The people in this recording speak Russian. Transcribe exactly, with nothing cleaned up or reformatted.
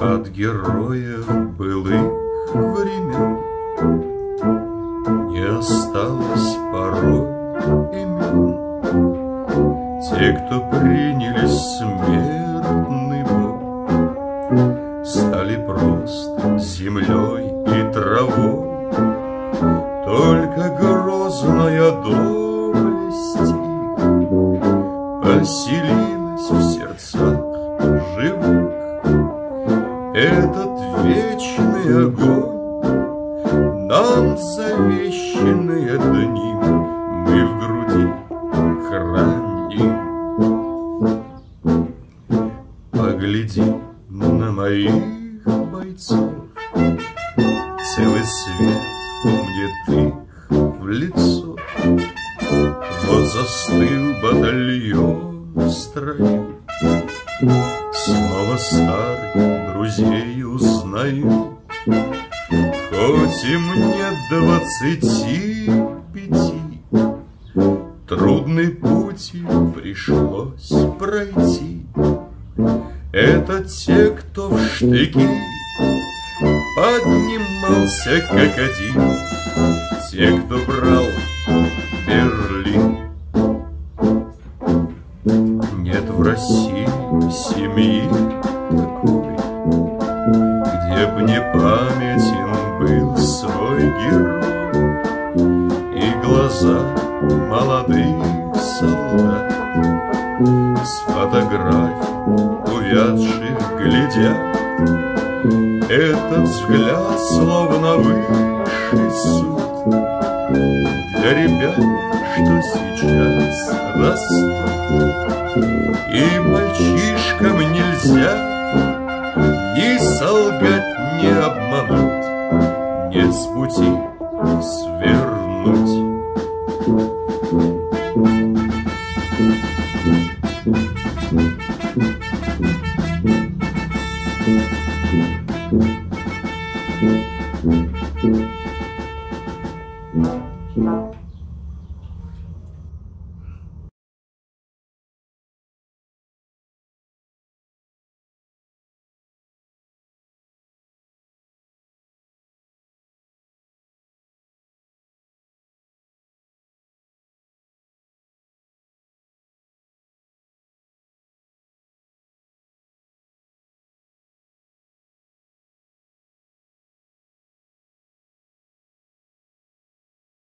от героев былых времен не осталось порой имен. Те, кто приняли смертный бой, стали просто землей и травой. Только грозная доблесть поселилась в сердцах живых. Этот вечный огонь, нам завещанные дни, мы в груди храним. Погляди на моих бойцов, целый свет умнет их в лицо. Вот застыл батальон в строю, снова старых друзей узнаю. Хоть им нет двадцати пяти, трудный путь пришлось пройти. Это те, кто в штыки поднимался как один, те, кто брал Берлин. Нет в России семьи такой, где б не памятен был свой герой и глаза молодых солдат с фотографий увядших глядят. Этот взгляд словно высший суд для ребят, что сейчас растут. И мальчишкам нельзя ни солгать, ни обмануть, нет с пути свернуть.